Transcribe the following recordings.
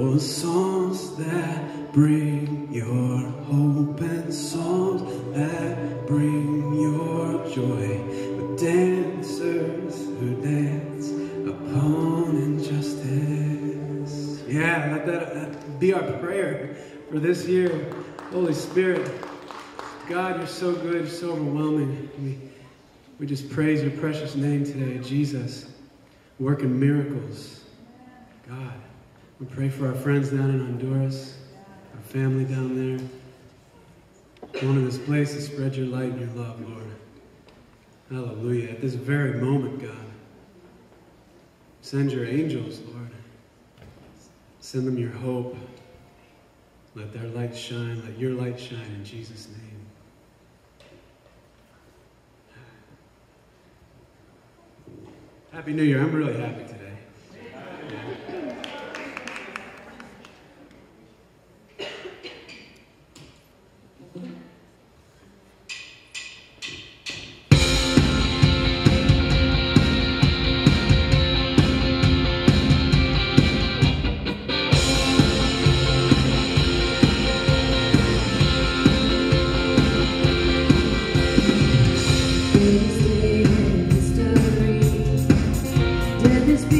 Oh, songs that bring your hope and songs that bring your joy. With dancers who dance upon injustice. Yeah, let that be our prayer for this year. Holy Spirit, God, you're so good, you're so overwhelming. We just praise your precious name today, Jesus, working miracles. God, we pray for our friends down in Honduras, our family down there. Go into this place to spread your light and your love, Lord. Hallelujah. At this very moment, God, send your angels, Lord. Send them your hope. Let their light shine. Let your light shine in Jesus' name. Happy New Year. I'm really happy today. This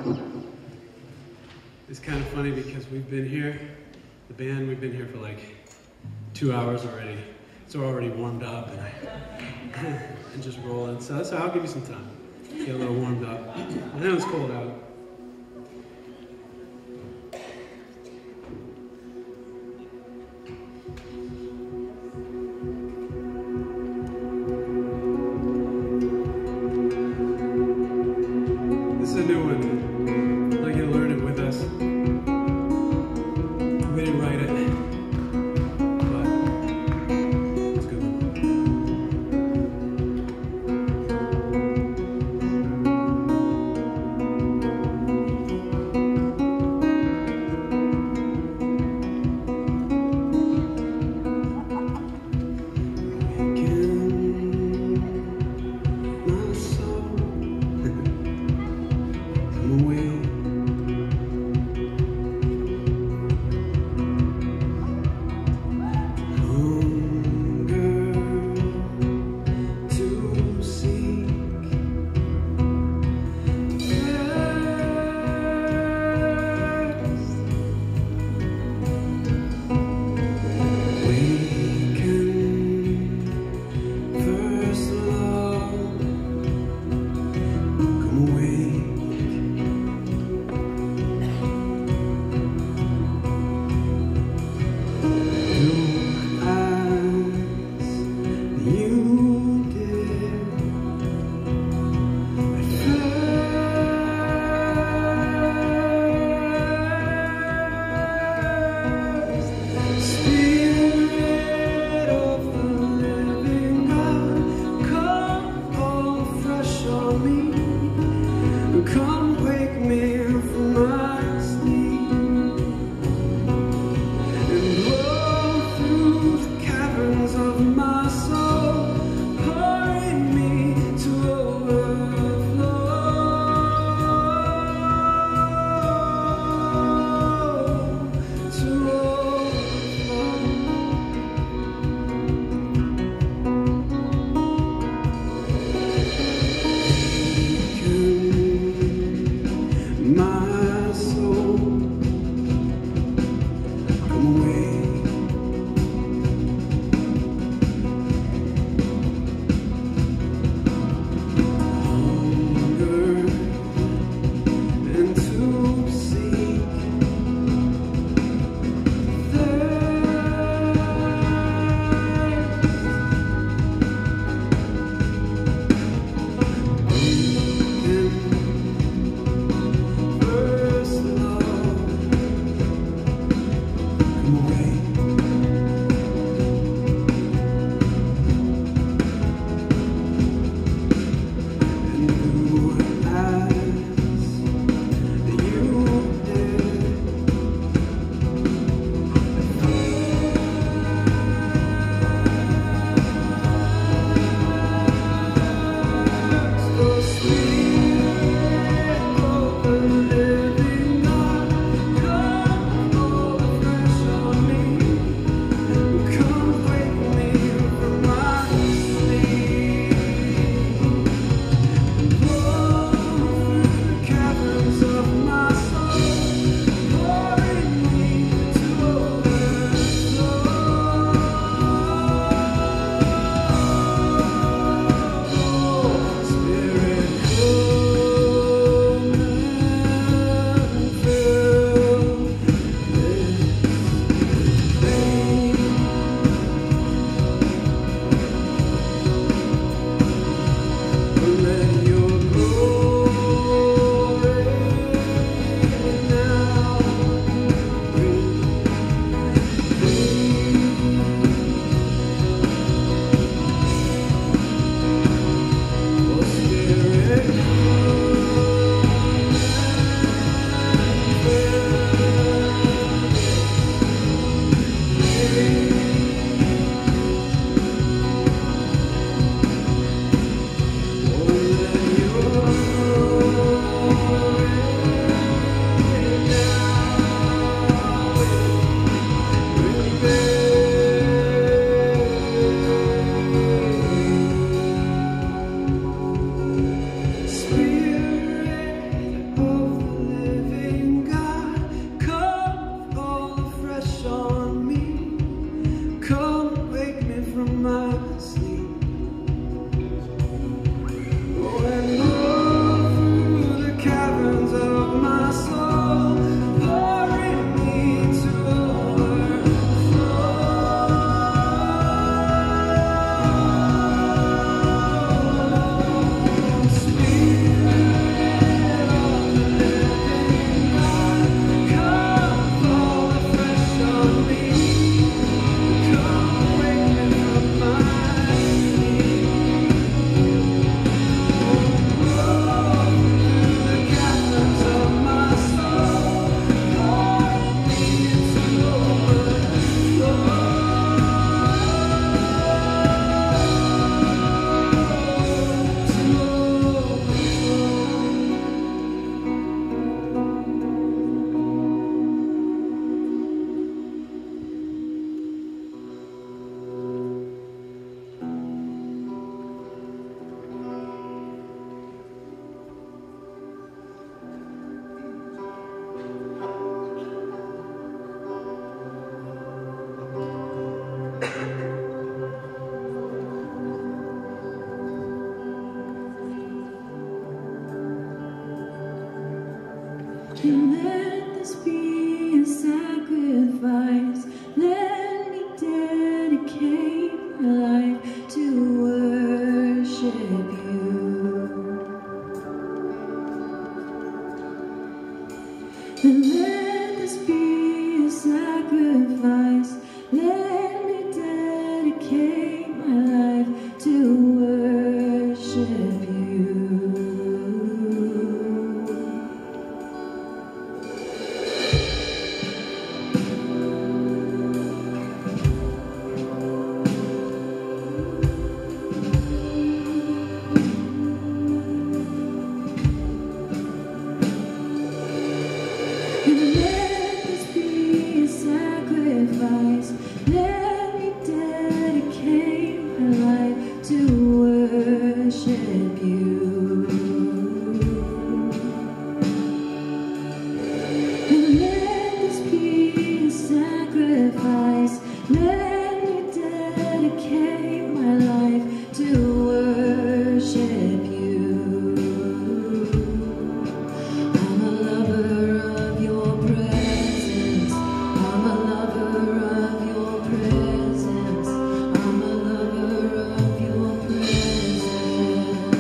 It's kind of funny because we've been here, the band, we've been here for like 2 hours already. So we're already warmed up and just rolling. So I'll give you some time. Get a little warmed up. I know it's cold out. This is a new one. I'd like you to learn it with us. We didn't write it, but it's a good one. My soul, come away. Come wake me from my sleep and blow through the caverns of my soul, pouring me to overflow, to my soul, come away. Hunger and to seek thirst. And let this be a sacrifice. Let me dedicate my life to worship you. And let this be a sacrifice. Let me dedicate my life to worship you. And let this be a sacrifice. Let me dedicate my life to worship you. And let this be a sacrifice. Let me dedicate my life to worship you. I'm a lover of your presence. I'm a lover of your presence. I'm a lover of your presence.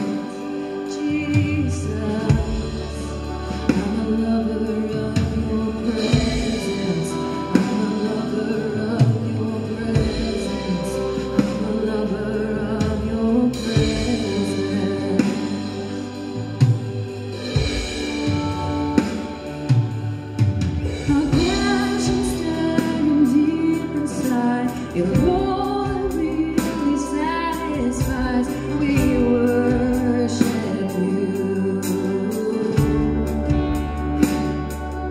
Jesus. I'm a lover of your presence. I'm a lover of your presence. I'm a lover of your presence. My passion stirring deep inside, you're all that really satisfies. We worship you.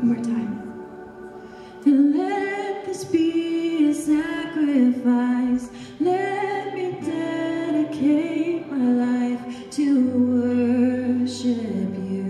One more time. And let this be a sacrifice. Let me dedicate my life to worship you.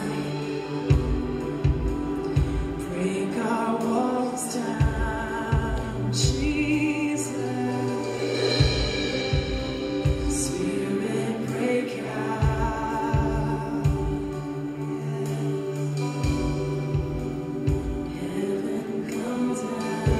Break our walls down, Jesus. Spirit, break out. Heaven come down.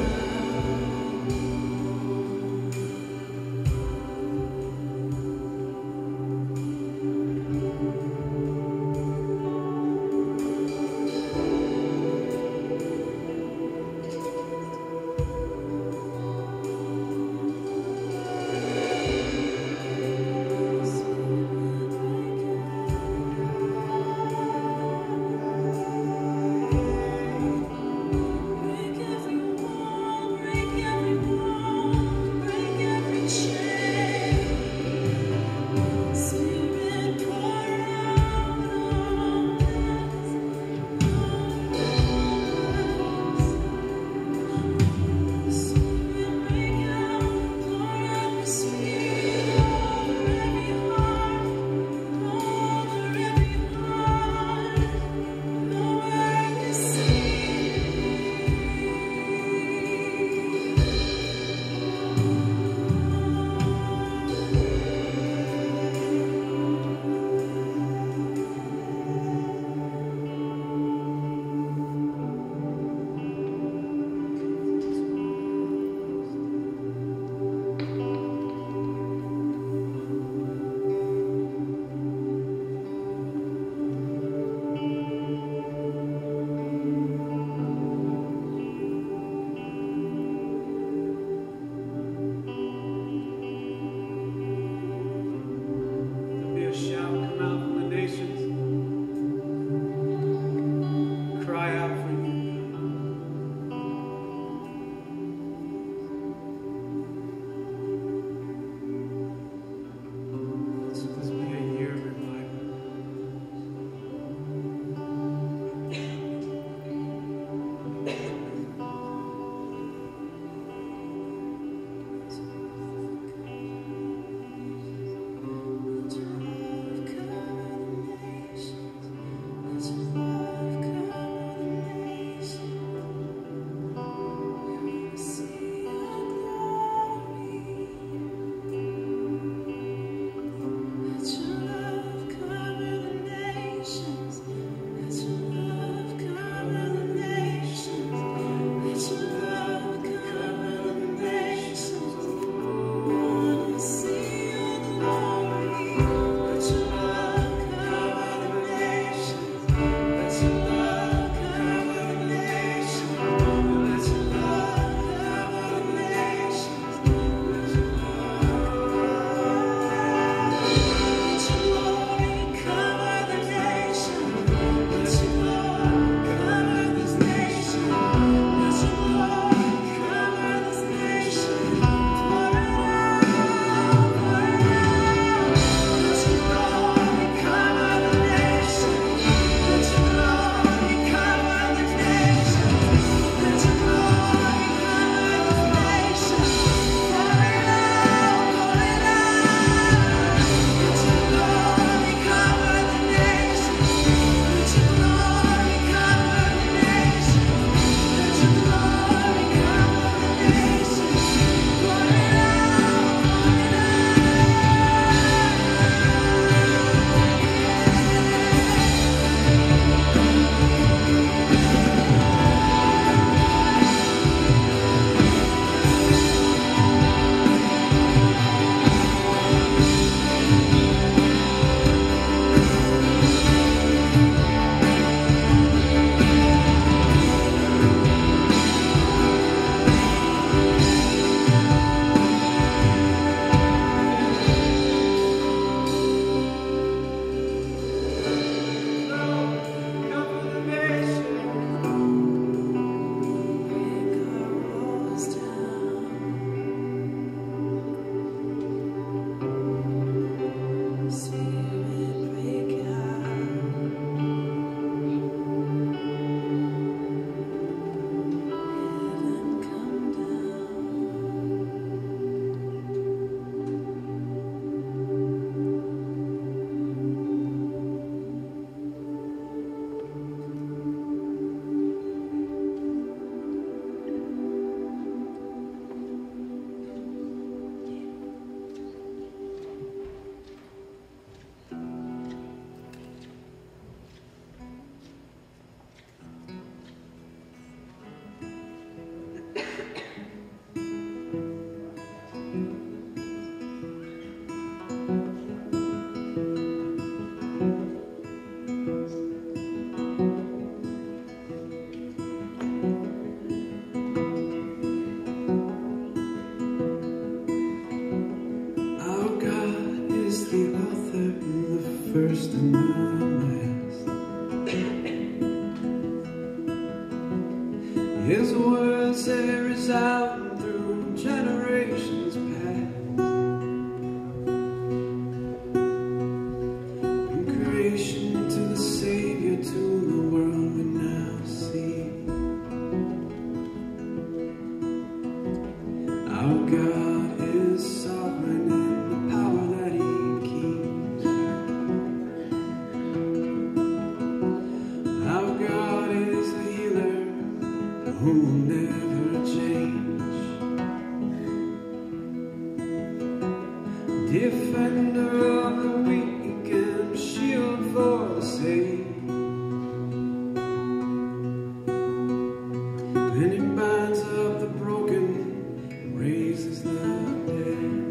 Break every wall, break every wall, break every chain. Spirit, pour out on us, Spirit, break out, pour out your Spirit over every heart, over every heart, over every sea. There'll be a shout come out from the nations. Cry out for you. Let this be a year of revival. Let your love cover the nations. His words they resound through generations past. From creation to the Savior, to the world we now see. Our God is sovereign in the power that He keeps. Our God is a healer who will never change. Defender of the weak and shield for the safe. When He binds up the broken and raises the dead.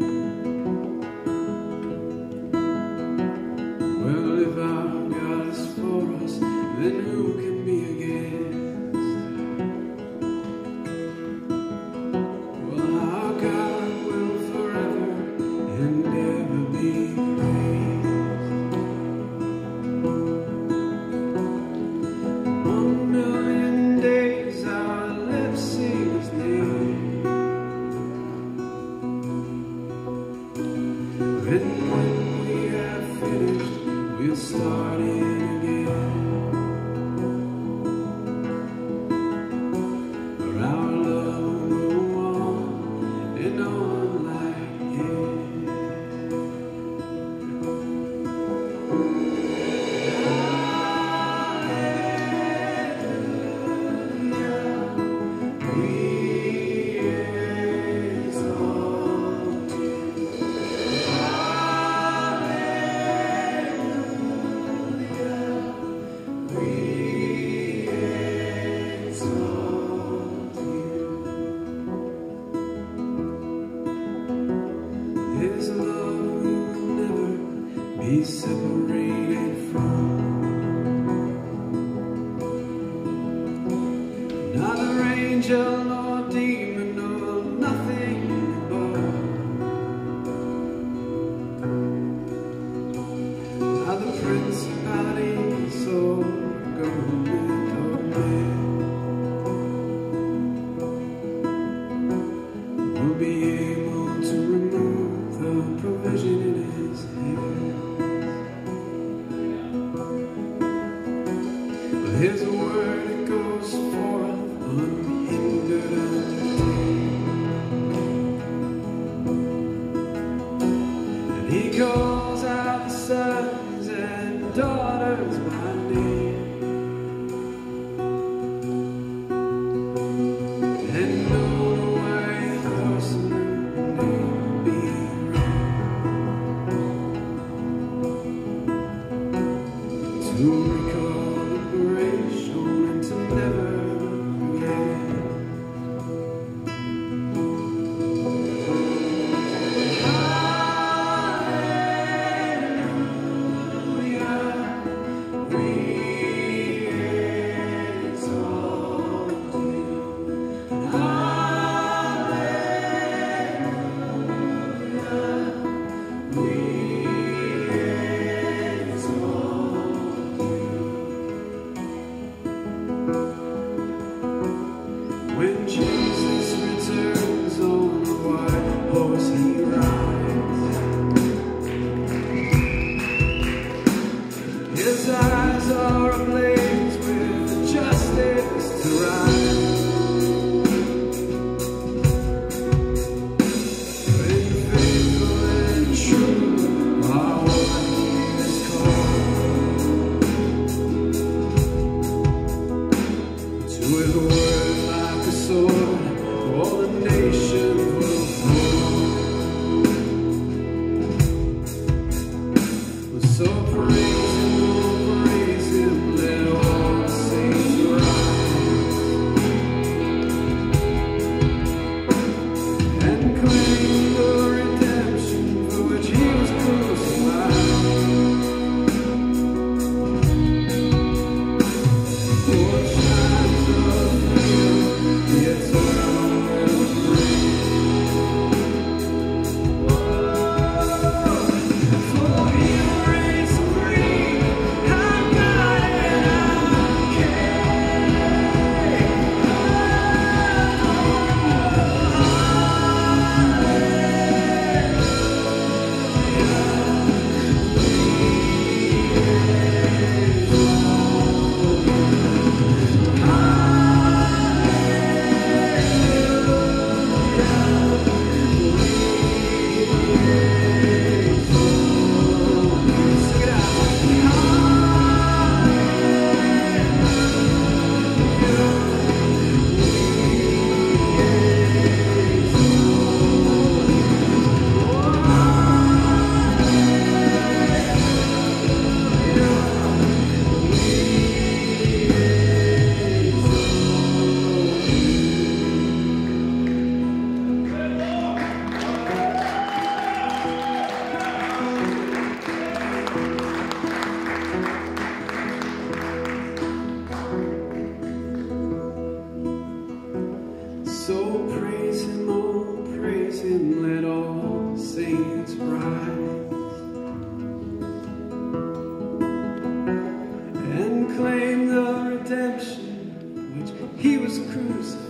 Well, if our God is for us, then who can be against? Well, our God will forever and ever be praised. 1,000,000 days our lips sing His name. And when we have finished, we'll start it again. For our love will go on and on like His. We exalt You. We exalt You. His love we will never be separated from. Neither angel nor demon nor nothing above. Neither principalities or government or man will be able to remove the provision in His hand. But His word it goes forth unhindered and and He calls out the sons and daughters by name. And no white horseman may be wrong to recall the grace shown and to never forget.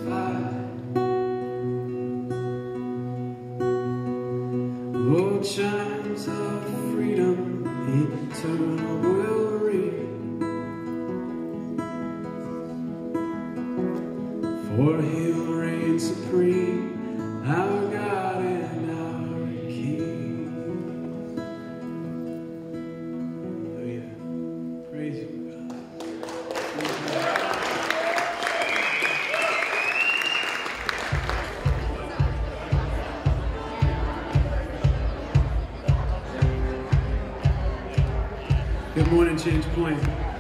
satisfied. Oh, chimes of freedom, eternal will ring. For He'll reign supreme, our God and our King. Hallelujah. Praise you, God. Good morning, Changepoint.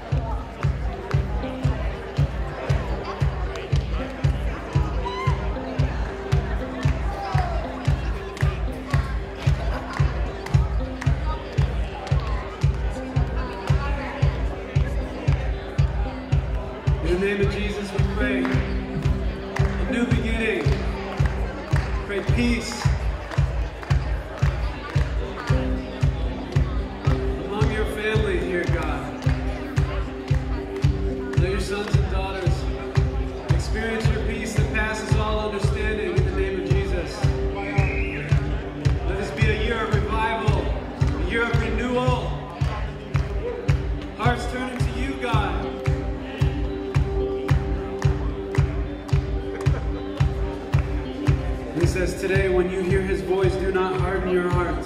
In the name of Jesus, we pray a new beginning. Pray peace among your family here, God. Let your sons and daughters experience your peace that passes all understanding in the name of Jesus. Let this be a year of revival, a year of renewal. Hearts turning to you, God. He says today, when you hear His voice, do not harden your hearts.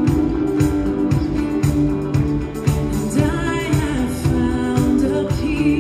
Peace.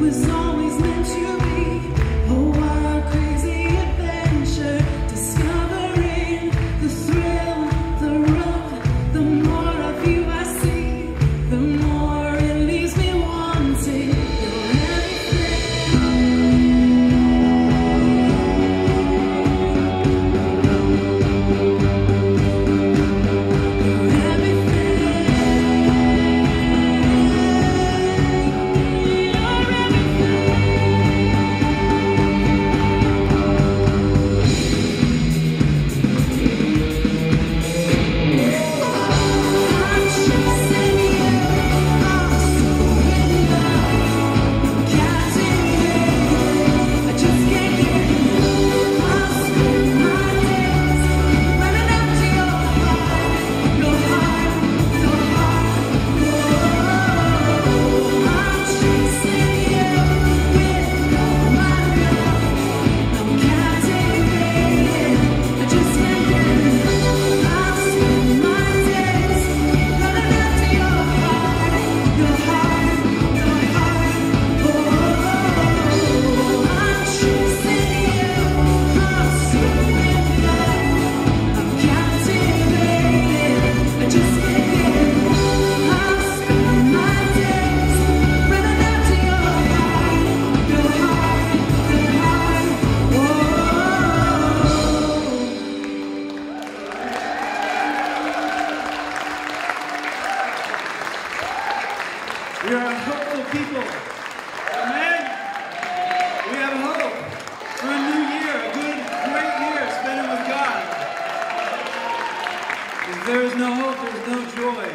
We are hopeful people. Amen. We have hope for a new year, a good, great year spending with God. If there is no hope, there is no joy.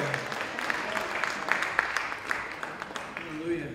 Hallelujah.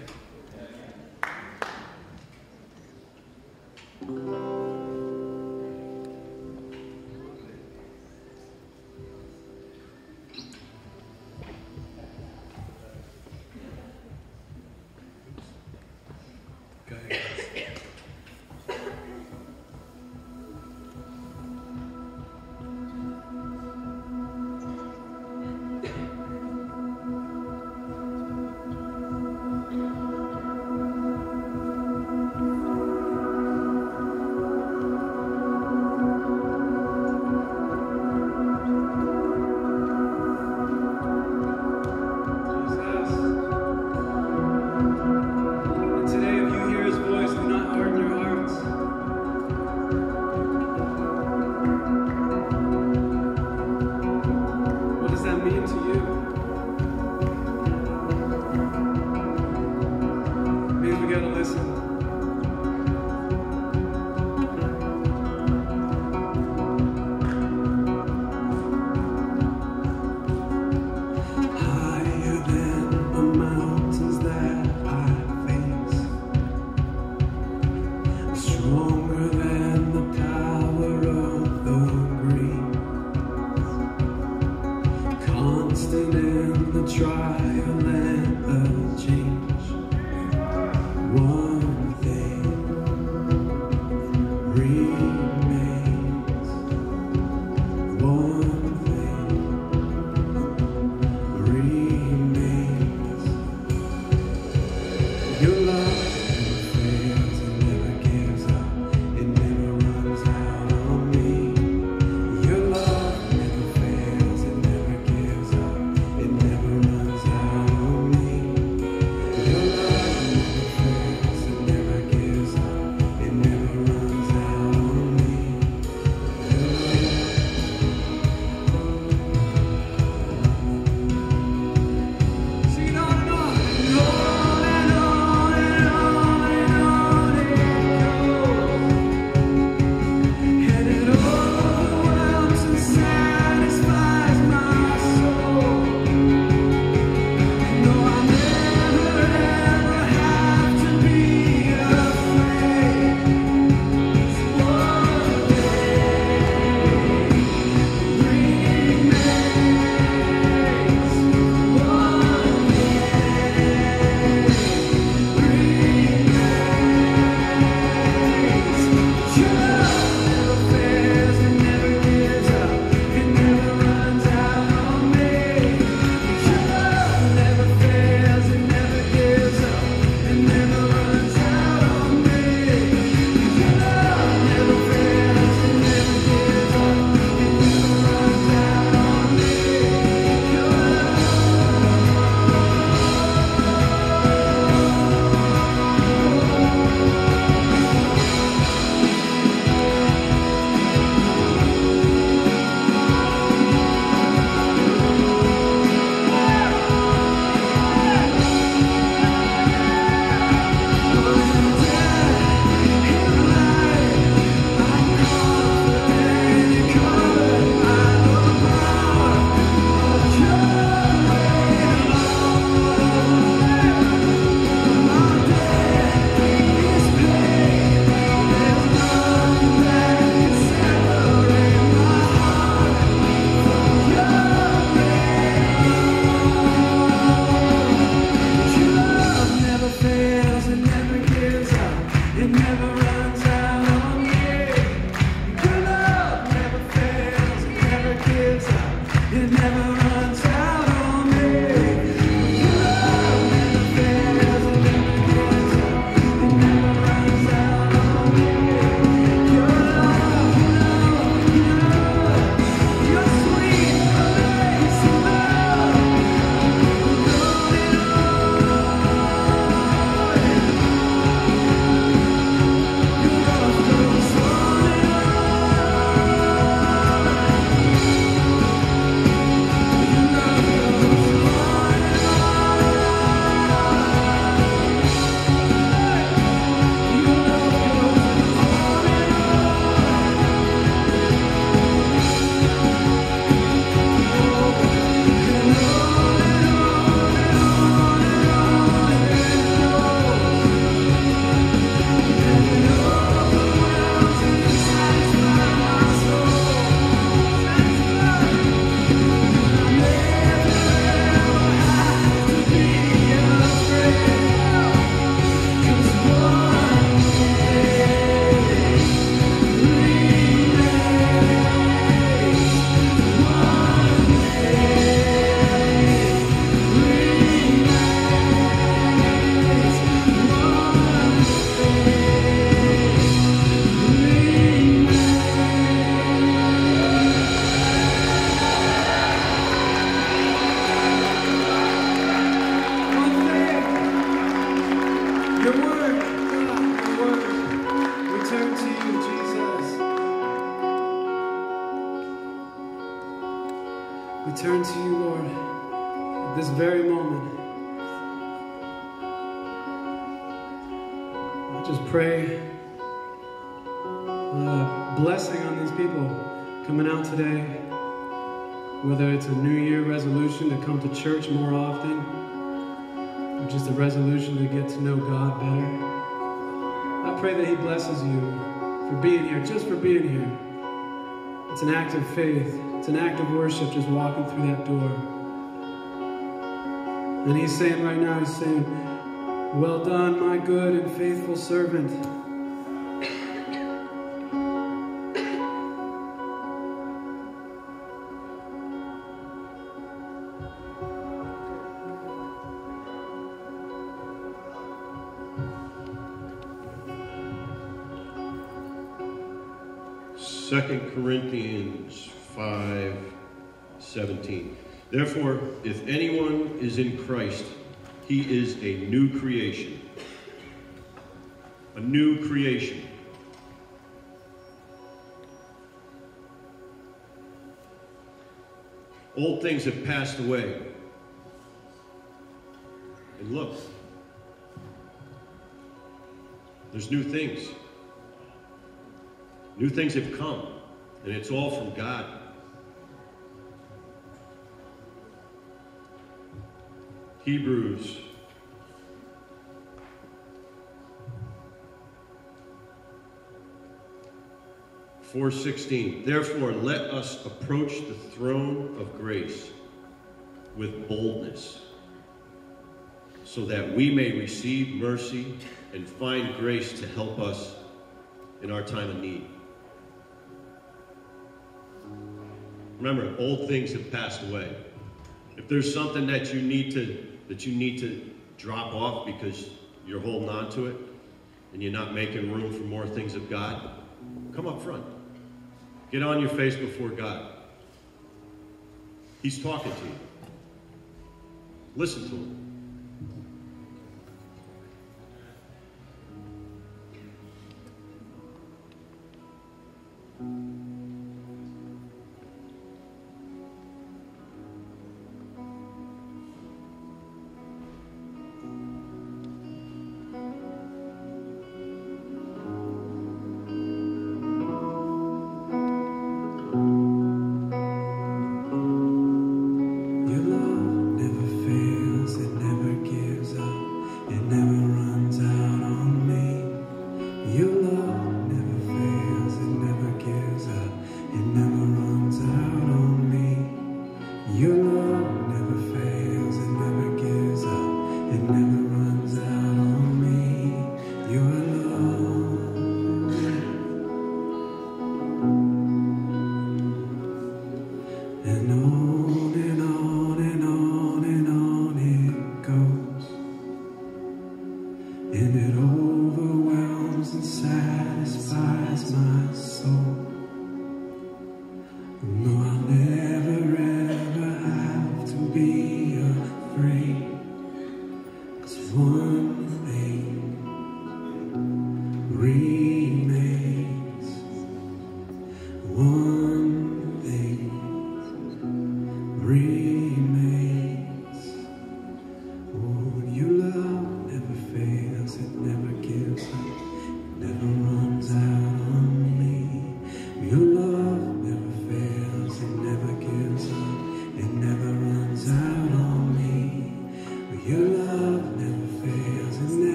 Your love never fails. turn to you, Lord, at this very moment. I just pray blessing on these people coming out today, whether it's a New Year resolution to come to church more often, or just a resolution to get to know God better. I pray that He blesses you for being here, just for being here. It's an act of faith. It's an act of worship, just walking through that door. And He's saying right now, He's saying, well done, my good and faithful servant. Second Corinthians 5:17. Therefore, if anyone is in Christ, he is a new creation. A new creation. Old things have passed away. And look, there's new things. New things have come, and it's all from God. Hebrews 4:16. Therefore, let us approach the throne of grace with boldness, so that we may receive mercy and find grace to help us in our time of need. Remember, old things have passed away. If there's something that you need to drop off because you're holding on to it and you're not making room for more things of God, come up front. Get on your face before God. He's talking to you. Listen to Him.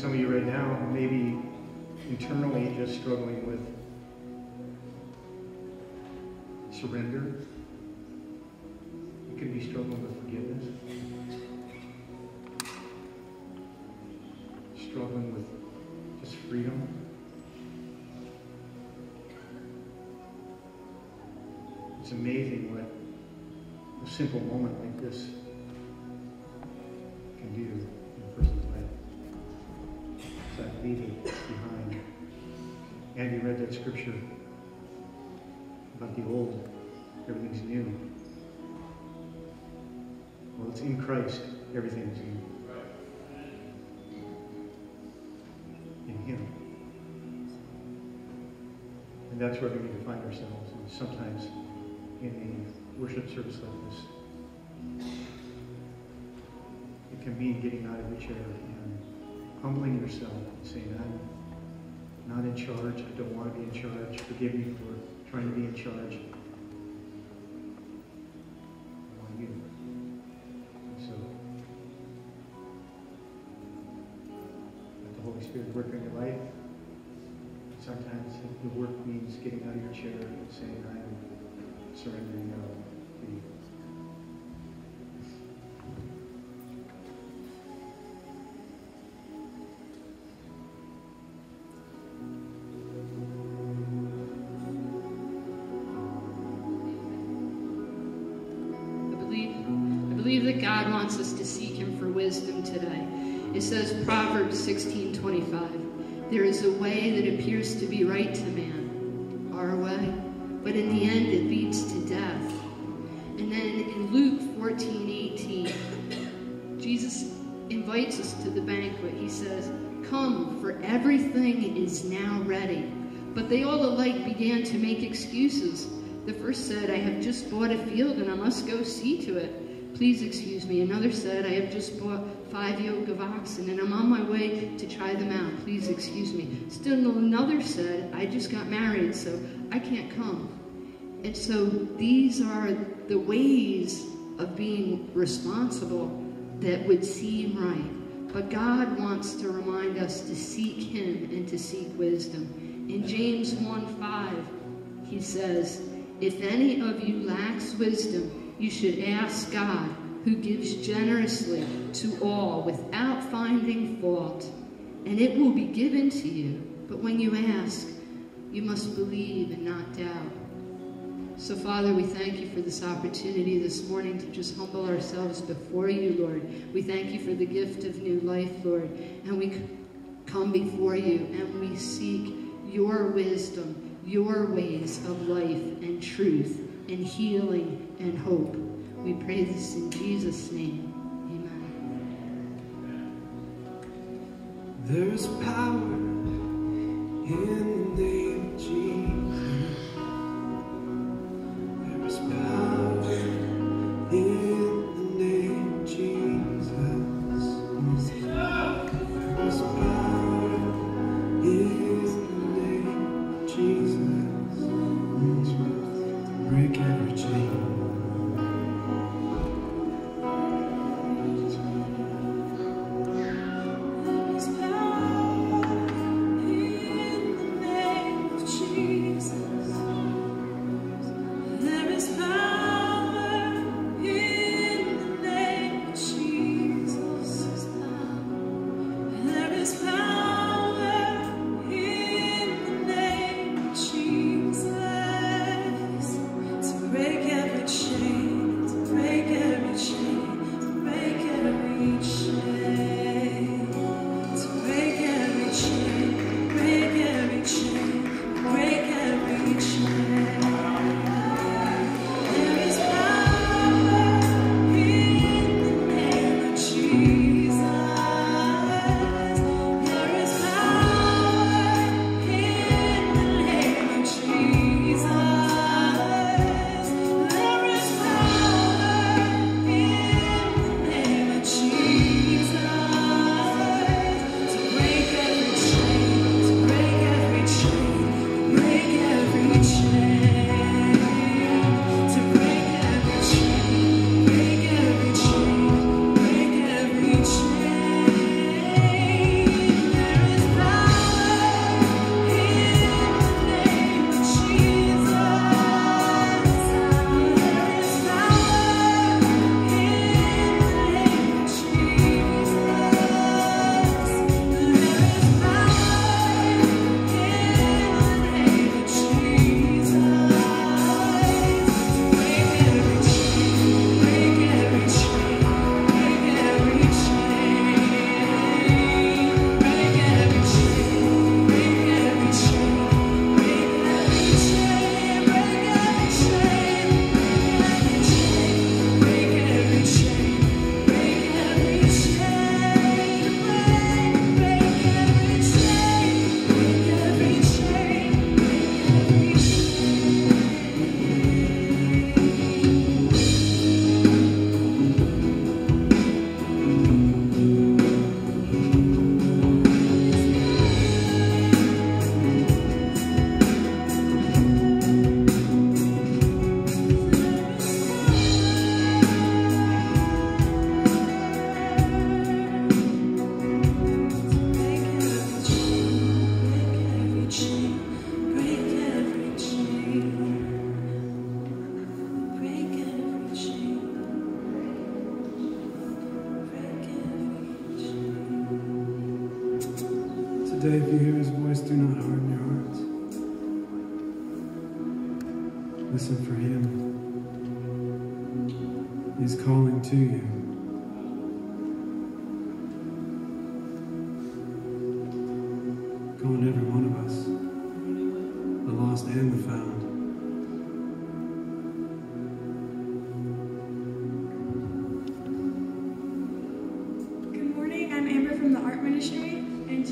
some of you right now may be internally just struggling with surrender. You could be struggling with forgiveness. Struggling with just freedom. It's amazing what a simple moment like this can do in a person's life. So I leave it behind. Andy read that scripture about the old, everything's new. Well, it's in Christ, everything is new. In Him. And that's where we need to find ourselves. And sometimes in a worship service like this, it can mean getting out of your chair and humbling yourself and saying, I'm not in charge. I don't want to be in charge. Forgive me for trying to be in charge. I want you. And so, let the Holy Spirit work in your life. Sometimes the work means getting out of your chair and saying, I am surrendering now to you. I believe that God wants us to seek Him for wisdom today. It says, Proverbs 16:25, there is a way that appears to be right to man, our way, but in the end it leads to death. And then in Luke 14:18, Jesus invites us to the banquet. He says, come, for everything is now ready. But they all alike began to make excuses. The first said, I have just bought a field and I must go see to it. Please excuse me. Another said, I have just bought 5 yoke of oxen and I'm on my way to try them out. Please excuse me. Still another said, I just got married, so I can't come. And so these are the ways of being responsible that would seem right. But God wants to remind us to seek Him and to seek wisdom. In James 1:5, he says, if any of you lacks wisdom, you should ask God, who gives generously to all without finding fault, and it will be given to you. But when you ask, you must believe and not doubt. So, Father, we thank you for this opportunity this morning to just humble ourselves before you, Lord. We thank you for the gift of new life, Lord. And we come before you and we seek your wisdom, your ways of life and truth and healing and hope. We pray this in Jesus' name. Amen. There's power in the name of Jesus. There's power in the name of Jesus. There's power in the name of Jesus. Break every chain. There is power. today, if you hear his voice, do not harden your hearts. Listen for him. He's calling to you. Calling every one of us, the lost and the found. Good morning, I'm Amber from the art ministry, and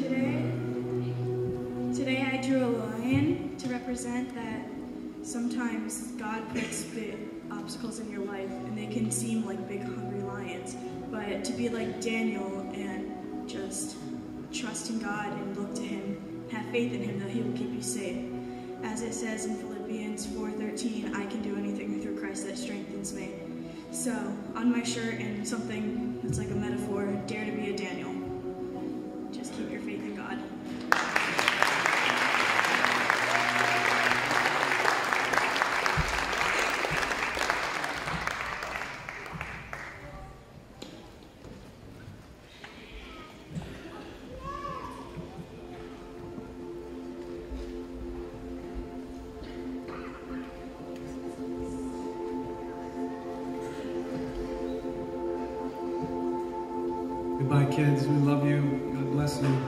today I drew a lion to represent that sometimes God puts big obstacles in your life and they can seem like big hungry lions, but to be like Daniel and just trust in God and look to him, have faith in him that he will keep you safe. As it says in Philippians 4:13, I can do anything through Christ that strengthens me. So on my shirt, and something that's like a metaphor, dare to be a Daniel. Just keep your faith in God. Goodbye, kids. We love you. God bless you.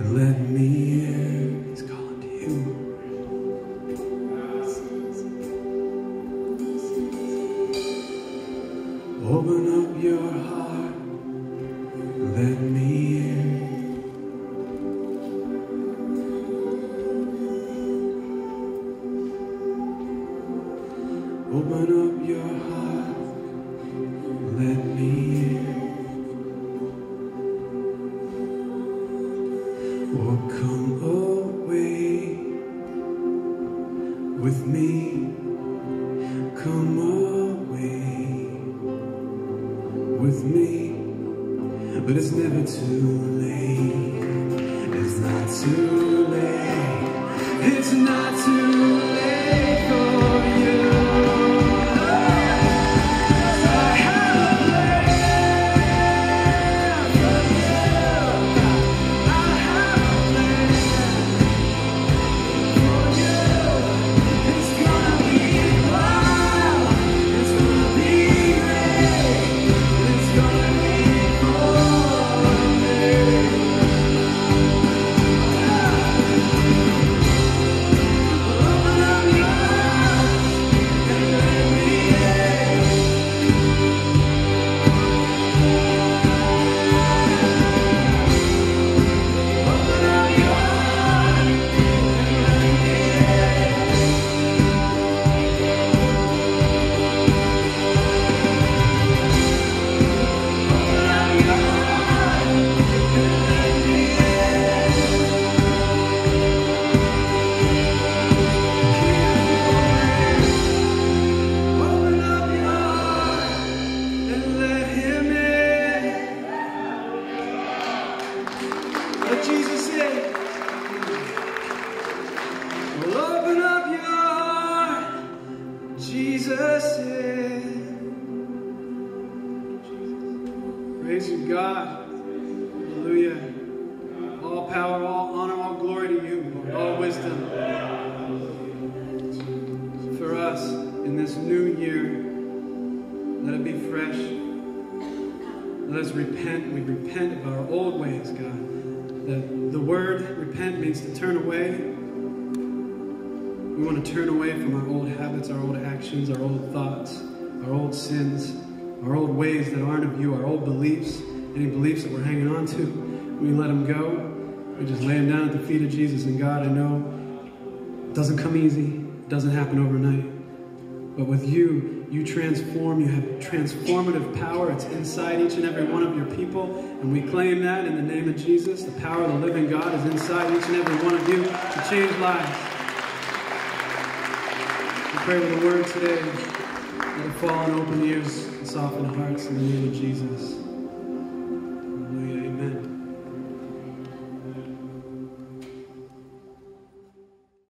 and let me in. He's calling to you. Open up your heart, let me in. Open up your heart, let me in. Or come away with me. Come away with me. But it's never too late. It's not too late. It's not too late for you. What Jesus said. Well, open up your heart, Jesus said. Praise you, God. Hallelujah. All power, all honor, all glory to you, Lord. All wisdom. For us in this new year, let it be fresh. Let us repent. We repent of our old ways, God. The word repent means to turn away. We want to turn away from our old habits, our old actions, our old thoughts, our old sins, our old ways that aren't of you, our old beliefs, any beliefs that we're hanging on to. We let them go. We just lay them down at the feet of Jesus. And God, I know it doesn't come easy. It doesn't happen overnight. But with you, you transform. You have transformative power. It's inside each and every one of your people. And we claim that in the name of Jesus. The power of the living God is inside each and every one of you to change lives. We pray with the word today. Let it fall on open ears and soften hearts in the name of Jesus.